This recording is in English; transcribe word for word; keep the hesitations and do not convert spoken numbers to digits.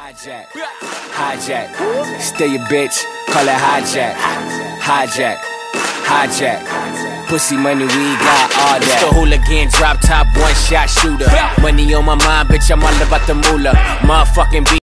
Hijack, hijack, stay a bitch, call it hijack, hijack, hijack, pussy money, we got all that. It's the hooligan, drop top, one shot shooter. Money on my mind, bitch, I'm all about the moolah. Motherfucking beat.